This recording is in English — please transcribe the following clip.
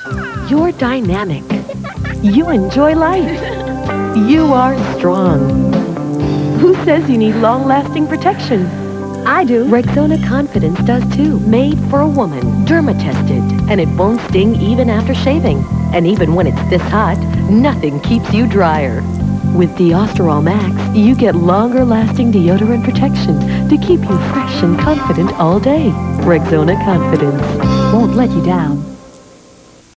You're dynamic. You enjoy life. You are strong. Who says you need long-lasting protection? I do. Rexona Confidence does too. Made for a woman, derma-tested, and it won't sting even after shaving. And even when it's this hot, nothing keeps you drier. With Deosterol Max, you get longer-lasting deodorant protection to keep you fresh and confident all day. Rexona Confidence Won't let you down.